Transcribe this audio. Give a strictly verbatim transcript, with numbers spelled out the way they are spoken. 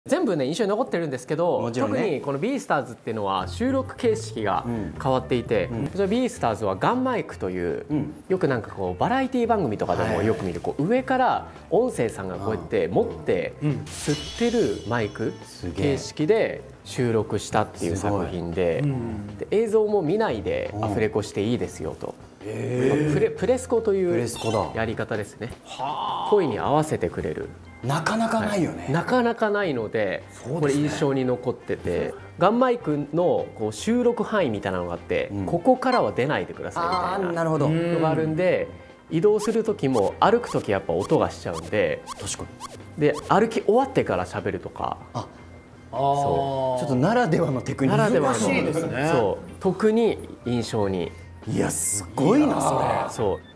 全部ね印象に残ってるんですけど、 もちろんね特にこの ビースターズっていうのは収録形式が変わっていて、 うんそれ ビースターズはガンマイクという、 うん、 よくなんかこうバラエティ番組とかでもよく見る、こう上から音声さんがこうやって持って吸ってるマイク形式で収録したっていう作品で、で映像も見ないでアフレコしていいですよと。プレ、プレスコというやり方ですね。声に合わせてくれる。 なかなかないよね、 はい、なかなかないので、 ね、 これ印象に残ってて、ガンマイクのこう収録範囲みたいなのがあって、うん、ここからは出ないでくださいみたいなのがあるんで、移動する時も歩く時やっぱ音がしちゃうんで、 確かにで歩き終わってから喋るとか、 あそうちょっとならではのテクニックならではの難しいですね。 そう特に印象に。 いやすごいなそれ。 そう